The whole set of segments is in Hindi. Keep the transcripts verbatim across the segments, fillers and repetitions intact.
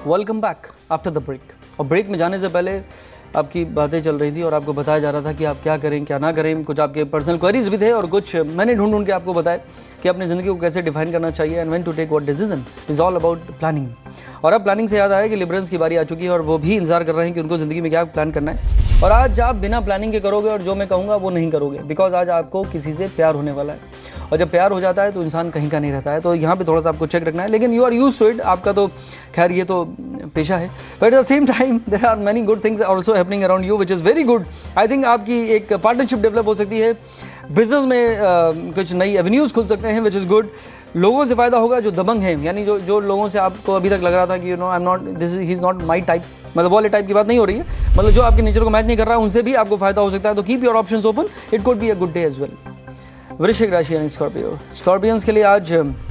Welcome back after the break. और ब्रेक में जाने से पहले आपकी बातें चल रही थी और आपको बताया जा रहा था कि आप क्या करें क्या ना करें। कुछ आपके पर्सनल क्वेरीज भी थे और कुछ मैंने ढूंढ ढूंढ के आपको बताया कि अपनी ज़िंदगी को कैसे डिफाइन करना चाहिए and when to take what decision is all about planning. और अब प्लानिंग से याद आया कि लिबरल्स की बारी आ चुकी है और वो भी इंतजार कर रहे हैं कि उनको ज़िंदगी में क्या प्लान करना है। और आज आप बिना प्लानिंग के करोगे और जो मैं कहूँगा वो नहीं करोगे, बिकॉज आज आपको किसी से प्यार होने वाला है। और जब प्यार हो जाता है तो इंसान कहीं का नहीं रहता है। तो यहाँ पे थोड़ा सा आपको चेक रखना है, लेकिन you are used to it, आपका तो खैर ये तो पेशा है। But at the same time there are many good things also happening around you which is very good. I think आपकी एक पार्टनरशिप डेवलप हो सकती है, बिजनेस में uh, कुछ नई एवेन्यूज खुल सकते हैं व्हिच इज गुड। लोगों से फायदा होगा जो दबंग हैं, यानी जो जो लोगों से आपको अभी तक लग रहा था कि you know I am not this he is not my type, मतलब वाले टाइप की बात नहीं हो रही है, मतलब जो आपके नेचर को मैच नहीं कर रहा है उनसे भी आपको फायदा हो सकता है। तो keep your options open, it could be a good day as well. वृश्चिक राशि यानी स्कॉर्पियो, स्कॉर्पियंस के लिए आज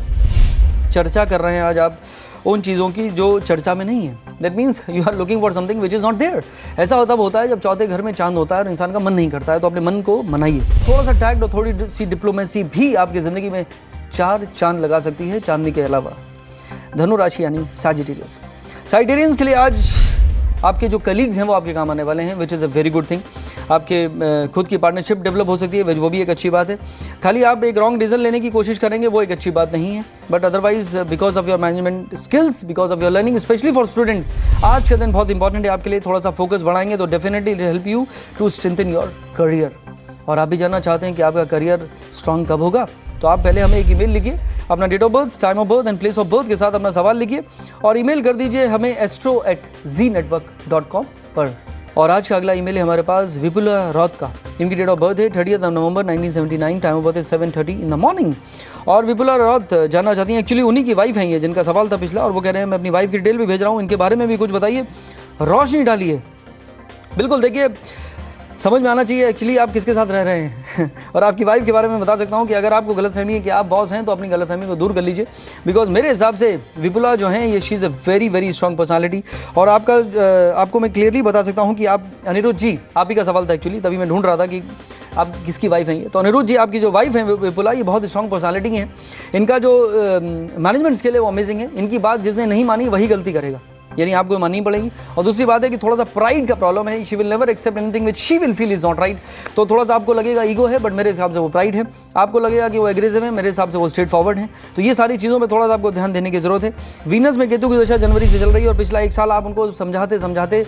चर्चा कर रहे हैं आज आप उन चीज़ों की जो चर्चा में नहीं है। That means you are looking for something which is not there. ऐसा तब होता है जब चौथे घर में चांद होता है और इंसान का मन नहीं करता है, तो अपने मन को मनाइए। थोड़ा सा टैक्ट और थोड़ी सी डिप्लोमेसी भी आपकी जिंदगी में चार चांद लगा सकती है चांदनी के अलावा। धनु राशि यानी सैजिटेरियस, सैजिटेरियंस के लिए आज आपके जो कलीग्स हैं वो आपके काम आने वाले हैं which is a very good thing. आपके खुद की पार्टनरशिप डेवलप हो सकती है, वो भी एक अच्छी बात है। खाली आप एक रॉन्ग डिसीजन लेने की कोशिश करेंगे वो एक अच्छी बात नहीं है, but otherwise because of your management skills, because of your learning, specially for students, आज का दिन बहुत इंपॉर्टेंट है आपके लिए। थोड़ा सा फोकस बढ़ाएंगे तो definitely help you to strengthen your career. और आप भी जानना चाहते हैं कि आपका करियर स्ट्रांग कब होगा, तो आप पहले हमें एक ईमेल लिखिए, अपना date of birth, time of birth and place of birth के साथ अपना सवाल लिखिए और ईमेल कर दीजिए हमें astro at Zee network dot com पर। और आज का अगला ईमेल है हमारे पास विपुला रॉथ का। इनकी डेट ऑफ बर्थ है thirtieth November nineteen seventy nine, time of birth है seven thirty in the morning. और विपुला रॉथ जानना चाहती हैं, एक्चुअली उन्हीं की वाइफ हैं ये जिनका सवाल था पिछला, और वो कह रहे हैं मैं अपनी वाइफ की डिटेल भी भेज रहा हूँ, इनके बारे में भी कुछ बताइए, रोशनी डालिए। बिल्कुल, देखिए समझ में आना चाहिए एक्चुअली आप किसके साथ रह रहे हैं। और आपकी वाइफ के बारे में बता सकता हूं कि अगर आपको गलतफहमी है कि आप बॉस हैं तो अपनी गलतफहमी को दूर कर लीजिए, बिकॉज मेरे हिसाब से विपुला जो हैं ये she is a very very strong personality. और आपका आपको मैं क्लियरली बता सकता हूं कि आप, अनिरुद्ध जी आप ही का सवाल था एक्चुअली, तभी मैं ढूंढ रहा था कि आप किसकी वाइफ हैं ये। तो अनिरुद्ध जी आपकी जो वाइफ है विपुला, ये बहुत स्ट्रॉन्ग पर्सनालिटी है। इनका जो मैनेजमेंट स्किल है वो अमेजिंग है। इनकी बात जिसने नहीं मानी वही गलती करेगा, यानी आपको माननी पड़ेगी। और दूसरी बात है कि थोड़ा सा प्राइड का प्रॉब्लम है, she will never accept anything which she will feel is not right. तो थोड़ा सा आपको लगेगा ईगो है, बट मेरे हिसाब से वो प्राइड है। आपको लगेगा कि वो एग्रेसिव है, मेरे हिसाब से वो स्ट्रेट फॉरवर्ड है। तो ये सारी चीज़ों में थोड़ा सा आपको ध्यान देने की जरूरत है। वीनस में केतु की दशा जनवरी से चल रही है और पिछला एक साल आप उनको समझाते समझाते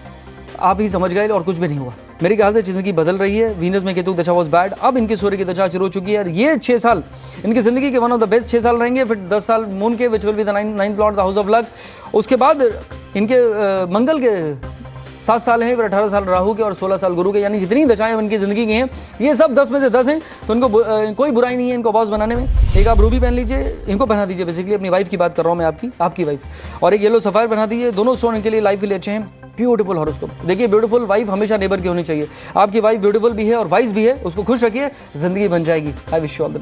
आप ही समझ गए और कुछ भी नहीं हुआ। मेरे ख्याल से जिंदगी बदल रही है। वीनस में केतु दशा वाज बैड, अब इनकी सूर्य की दशा शुरू हो चुकी है। ये छह साल इनकी जिंदगी के वन ऑफ द बेस्ट छह साल रहेंगे। फिर दस साल मून के which will be the ninth lord the house of luck. उसके बाद इनके आ, मंगल के सात साल हैं, फिर अठारह साल राहु के और सोलह साल गुरु के, यानी जितनी दशाएं इनकी जिंदगी की हैं ये सब दस में से दस हैं। तो इनको आ, कोई बुराई नहीं है इनको बॉस बनाने में। एक आप रूबी पहन लीजिए, इनको पहना दीजिए, बेसिकली अपनी वाइफ की बात कर रहा हूँ मैं, आपकी आपकी वाइफ। और एक येलो सफायर पहना दीजिए, दोनों स्टोन इनके लिए लाइफ के लिए अच्छे हैं। ब्यूटीफुल हॉरोस्कोप, देखिए ब्यूटीफुल वाइफ हमेशा नेबर की होनी चाहिए। आपकी वाइफ ब्यूटीफुल भी है और वाइस भी है, उसको खुश रखिए, जिंदगी बन जाएगी। I wish you all the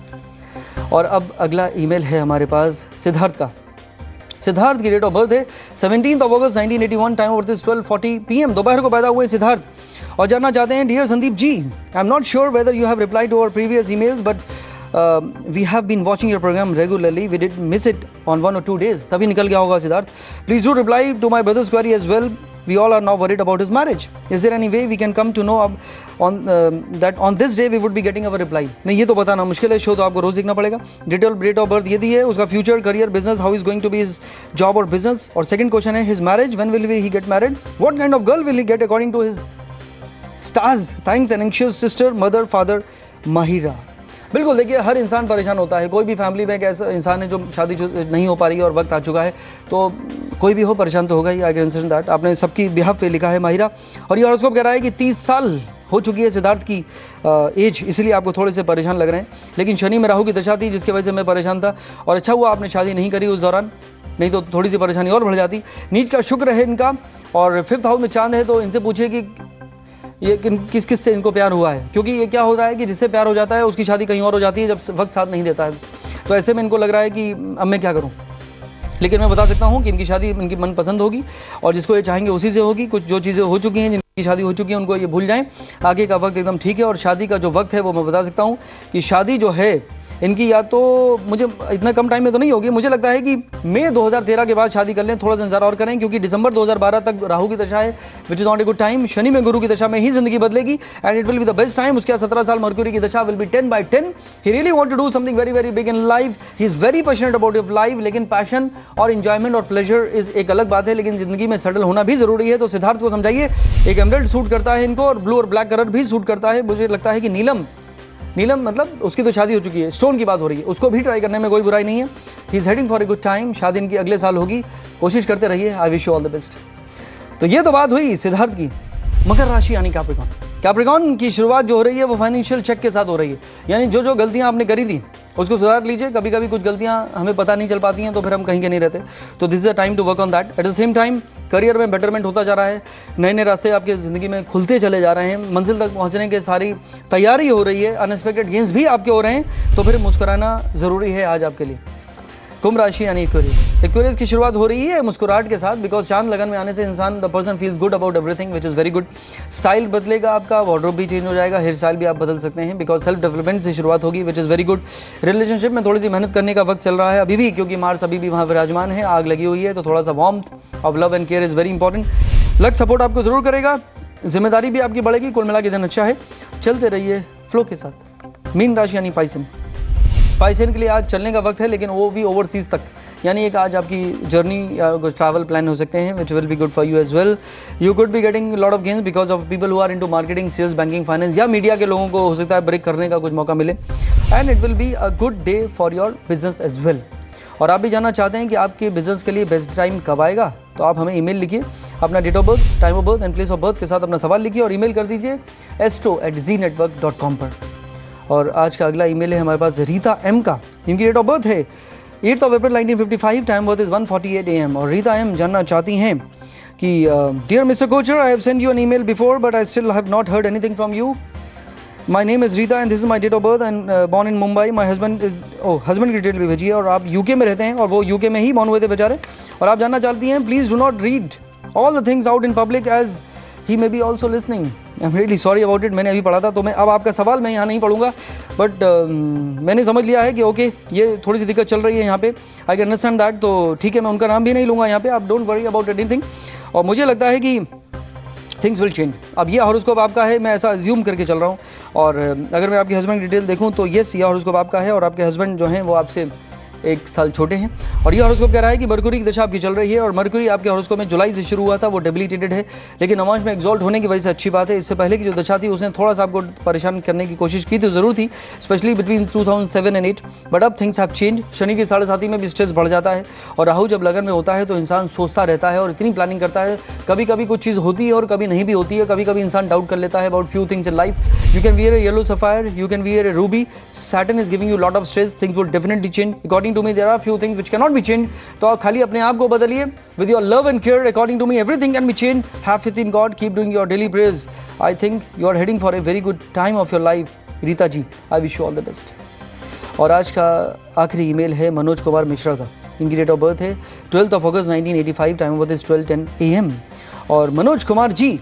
best. और अब अगला ईमेल है हमारे पास सिद्धार्थ का। सिद्धार्थ की डेट ऑफ बर्थ है seventeenth of August nineteen eighty one, time of birth is twelve forty P M. दोपहर को पैदा हुए सिद्धार्थ और जानना चाहते हैं, dear Sandeep ji, I am not sure whether you have replied to our previous emails, but Uh, we have been watching your program regularly. We did miss it on one or two days. तभी निकल गया होगा Siddharth. Please do reply to my brother's query as well. We all are now worried about his marriage. Is there any way we can come to know on uh, that on this day we would be getting our reply? नहीं, ये तो बताना मुश्किल है, शो तो आपको रोज देखना पड़ेगा। डिटेल डेट ऑफ बर्थ ये दी है, उसका future career business, how is going to be his job और बिजनेस। और सेकंड क्वेश्चन है his marriage, when will he get married, what kind of girl will he get according to his stars. Thanks and anxious sister, mother, father, Mahira. बिल्कुल, देखिए हर इंसान परेशान होता है। कोई भी फैमिली में एक ऐसा इंसान है जो शादी नहीं हो पा रही है और वक्त आ चुका है, तो कोई भी हो परेशान तो होगा ही। I can understand that. आपने सबकी बिहाफ पे लिखा है माहिरा। और ये हॉरोस्कोप कह रहा है कि तीस साल हो चुकी है सिद्धार्थ की एज, इसलिए आपको थोड़े से परेशान लग रहे हैं। लेकिन शनि में राहु की दशा थी जिसकी वजह से मैं परेशान था, और अच्छा हुआ आपने शादी नहीं करी उस दौरान, नहीं तो थोड़ी सी परेशानी और बढ़ जाती। नीच का शुक्र है इनका और फिफ्थ हाउस में चांद है, तो इनसे पूछिए कि ये किस किस से इनको प्यार हुआ है, क्योंकि ये क्या हो रहा है कि जिससे प्यार हो जाता है उसकी शादी कहीं और हो जाती है जब वक्त साथ नहीं देता है। तो ऐसे में इनको लग रहा है कि अब मैं क्या करूं। लेकिन मैं बता सकता हूं कि इनकी शादी इनकी मनपसंद होगी और जिसको ये चाहेंगे उसी से होगी। कुछ जो चीज़ें हो चुकी हैं, जिनकी शादी हो चुकी है, उनको ये भूल जाएं। आगे का वक्त एकदम ठीक है। और शादी का जो वक्त है वो मैं बता सकता हूं कि शादी जो है इनकी या तो मुझे इतना कम टाइम में तो नहीं होगी, मुझे लगता है कि मई दो हज़ार तेरह के बाद शादी कर लें, थोड़ा सा इंतजार और करें, क्योंकि दिसंबर दो हज़ार बारह तक राहु की दशा है, which is not a good time. Shani में गुरु की दशा में ही जिंदगी बदलेगी and it will be the best time. उसके बाद सत्रह साल मरक्यूरी की दशा will be ten by ten. He really want to do something very very big in life, he is very passionate about your life. लेकिन पैशन और इंजॉयमेंट और प्लेजर इज एक अलग बात है, लेकिन जिंदगी में सेटल होना भी जरूरी है। तो सिद्धार्थ को समझाइए, एक एमराल्ड सूट करता है इनको और ब्लू और ब्लैक कलर भी सूट करता है। मुझे लगता है कि नीलम नीलम मतलब उसकी तो शादी हो चुकी है, स्टोन की बात हो रही है, उसको भी ट्राई करने में कोई बुराई नहीं है। He is heading for a good time. शादी इनकी अगले साल होगी, कोशिश करते रहिए। I wish you all the best. तो ये तो बात हुई सिद्धार्थ की। मकर राशि यानी कैप्रिकॉर्न। कैप्रिकॉर्न की शुरुआत जो हो रही है वो फाइनेंशियल चेक के साथ हो रही है, यानी जो जो गलतियां आपने करी थी उसको सुधार लीजिए। कभी कभी कुछ गलतियां हमें पता नहीं चल पाती हैं तो फिर हम कहीं के नहीं रहते, तो this is a time to work on that. At the same time career में बेटरमेंट होता जा रहा है, नए नए रास्ते आपके जिंदगी में खुलते चले जा रहे हैं, मंजिल तक पहुंचने की सारी तैयारी हो रही है, अनएक्सपेक्टेड गेन्स भी आपके हो रहे हैं, तो फिर मुस्कुराना जरूरी है आज आपके लिए। कुंभ राशि यानी एक्वेरियस। एक्वेरियस की शुरुआत हो रही है मुस्कुराहट के साथ, बिकॉज चांद लगन में आने से इंसान the person feels good about everything which is very good. Style बदलेगा आपका, वार्डरोब भी चेंज हो जाएगा, हेयर स्टाइल भी आप बदल सकते हैं, बिकॉज सेल्फ डेवलपमेंट से शुरुआत होगी which is very good. Relationship में थोड़ी सी मेहनत करने का वक्त चल रहा है अभी भी, क्योंकि मार्स अभी भी वहां विराजमान है, आग लगी हुई है, तो थोड़ा सा warmth of love and care is very important. Luck support आपको जरूर करेगा, जिम्मेदारी भी आपकी बढ़ेगी। कुल मिला के दिन अच्छा है, चलते रहिए फ्लो के साथ। मीन राशि यानी पाइसन। पाइसन के लिए आज चलने का वक्त है, लेकिन वो भी ओवरसीज तक, यानी एक आज आपकी जर्नी या कुछ ट्रैवल प्लान हो सकते हैं which will be good for you as well. You could be getting lot of gains because of people who are into marketing, sales, banking, finance या मीडिया के लोगों को हो सकता है ब्रेक करने का कुछ मौका मिले and it will be a good day for your business as well. और आप भी जानना चाहते हैं कि आपके बिजनेस के लिए बेस्ट टाइम कब आएगा, तो आप हमें ईमेल लिखिए, अपना date of birth, time of birth and place of birth के साथ अपना सवाल लिखिए और ईमेल कर दीजिए astro at Zee network dot com पर। और आज का अगला ईमेल है हमारे पास रीता एम का। इनकी डेट ऑफ बर्थ है eight of April nineteen fifty five, time birth is one forty eight A M. और रीता एम जानना चाहती हैं कि dear mister Kochar, I have sent you an email before but I still have not heard anything from you. My name is Rita and this is my date of birth and born in Mumbai. My husband is oh husband की डिटेल भी भेजिए, और आप यूके में रहते हैं और वो यूके में ही बॉर्न हुए थे बेचारे। और आप जानना चाहती हैं please do not read all the things out in public as he may be also listening. I am really sorry about it. मैंने अभी पढ़ा था, तो मैं अब आपका सवाल मैं यहाँ नहीं पढ़ूंगा, बट uh, मैंने समझ लिया है कि ओके okay, ये थोड़ी सी दिक्कत चल रही है यहाँ पे, आई कैन अंडरस्टैंड दैट। तो ठीक है, मैं उनका नाम भी नहीं लूंगा यहाँ पे, आप डोंट वरी अबाउट एनीथिंग। और मुझे लगता है कि थिंग्स विल चेंज। अब ये हॉरोस्कोप आपका है, मैं ऐसा अज्यूम करके चल रहा हूँ, और अगर मैं आपके हस्बैंड की डिटेल देखूँ तो येस, ये हॉरोस्कोप आपका है और आपके हस्बैंड जो हैं वो आपसे एक साल छोटे हैं। और ये हॉरोस्कोप कह रहा है कि मरकुरी की दशा आपकी चल रही है, और मरकुरी आपके हॉरोस्कोप में जुलाई से शुरू हुआ था, वो डेबिलिटेटेड है, लेकिन नवांश में एक्सॉल्ट होने की वजह से अच्छी बात है। इससे पहले की जो दशा थी उसने थोड़ा सा आपको परेशान करने की कोशिश की तो जरूर थी, specially between two thousand seven and eight, but अब थिंग्स हैव चेंज। शनि की साढ़े साथी में भी स्ट्रेस बढ़ जाता है, और राहु जब लगन में होता है तो इंसान सोचता रहता है और इतनी प्लानिंग करता है, कभी कभी कुछ चीज़ होती है और कभी नहीं भी होती है, कभी कभी इंसान डाउट कर लेता है about few things in life. You can wear a yellow sapphire, you can wear a ruby, Saturn is giving you lot of stress, things will definitely change. According to me, there are few things which cannot be changed. तो आप खाली अपने आप को बदलिए with your love and care. According to me, everything can be changed. Have faith in God. Keep doing your daily prayers. I think you are heading for a very good time of your life, Rita ji. I wish you all the best. और आज का आखिरी ईमेल है मनोज कुमार मिश्रा का। इनकी डेट ऑफ बर्थ है twelfth of August nineteen eighty five, time of birth is twelve ten A M. और मनोज कुमार जी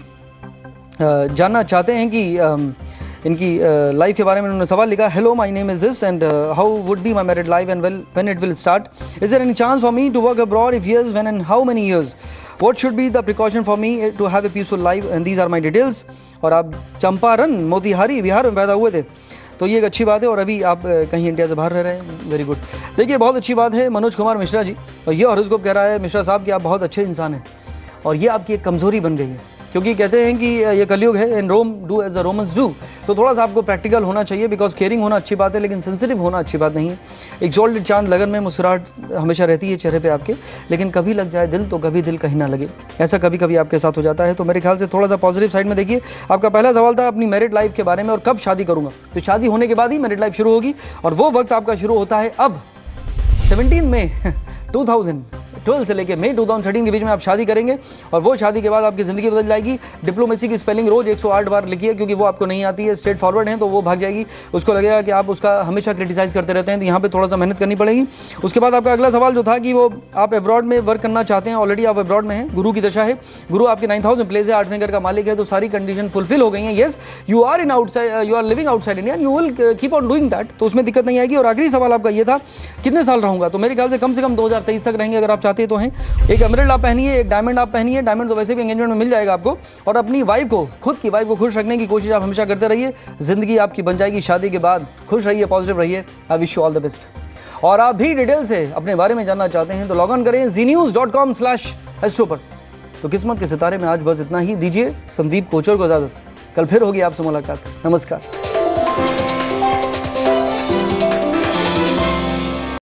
जानना चाहते हैं कि इनकी लाइफ के बारे में उन्होंने सवाल लिखा, hello my name is this and how would be my married life and well when it will start, is there any chance for me to work abroad, if yes when and how many years, what should be the precaution for me to have a peaceful life and these are my details. और आप चंपारण मोतिहारी बिहार में पैदा हुए थे, तो ये एक अच्छी बात है, और अभी आप कहीं इंडिया से बाहर रह रहे हैं, वेरी गुड। देखिए बहुत अच्छी बात है मनोज कुमार मिश्रा जी, और ये हॉरोस्कोप कह रहा है मिश्रा साहब कि आप बहुत अच्छे इंसान हैं, और ये आपकी एक कमजोरी बन गई है, क्योंकि कहते हैं कि ये कलयुग है and Rome do as the Romans do, तो थोड़ा सा आपको प्रैक्टिकल होना चाहिए, बिकॉज केयरिंग होना अच्छी बात है लेकिन सेंसिटिव होना अच्छी बात नहीं है। एक्सॉल्टेड चांद लगन में मुस्कुराहट हमेशा रहती है चेहरे पे आपके, लेकिन कभी लग जाए दिल तो कभी दिल कहीं ना लगे, ऐसा कभी कभी आपके साथ हो जाता है। तो मेरे ख्याल से थोड़ा सा पॉजिटिव साइड में देखिए। आपका पहला सवाल था अपनी मैरिड लाइफ के बारे में और कब शादी करूंगा, तो शादी होने के बाद ही मैरिड लाइफ शुरू होगी, और वो वक्त आपका शुरू होता है अब seventeen May two thousand twelve से लेकर मई टू थाउजेंड थर्टीन के बीच में आप शादी करेंगे और वो शादी के बाद आपकी जिंदगी बदल जाएगी। डिप्लोमेसी की स्पेलिंग रोज एक सौ आठ बार लिखिए, क्योंकि वो आपको नहीं आती है, स्ट्रेट फॉरवर्ड है तो वो भाग जाएगी। उसको लगेगा कि आप उसका हमेशा क्रिटिसाइज करते रहते हैं, तो यहाँ पे थोड़ा सा मेहनत करनी पड़ेगी। उसके बाद आपका अगला सवाल जो था कि वो आप अब्रॉड में वर्क करना चाहते हैं, ऑलरेडी आप अब्रॉड में हैं, गुरु की दशा है, गुरु आपके नाइन थाउजेंड प्लेस है, आठवें घर का मालिक है, तो सारी कंडीशन फुलफिल हो गई है। Yes, you are in outside, you are living outside India, you will keep on doing that, तो उसमें दिक्कत नहीं आएगी। और आखिरी सवाल आपका ये था कितने साल रहूंगा, तो मेरे ख्याल से कम से कम दो हज़ार तेईस तक रहेंगे अगर आप चाहते तो हैं। एक एमराल्ड आप पहनिए, एक डायमंड आप पहनिए, डायमंड तो वैसे भी एंगेजमेंट में मिल जाएगा आपको, और अपनी वाइफ को, खुद की वाइफ को खुश रखने की कोशिश आप हमेशा करते रहिए, जिंदगी आपकी बन जाएगी शादी के बाद। खुश रहिए, पॉजिटिव रहिए, I wish you all the best. और आप भी डिटेल से अपने बारे में जानना चाहते हैं तो लॉग ऑन करें Zee news dot com slash astro पर। तो किस्मत के सितारे में आज बस इतना ही, दीजिए संदीप कोचर को इजाजत, कल फिर होगी आपसे मुलाकात। नमस्कार।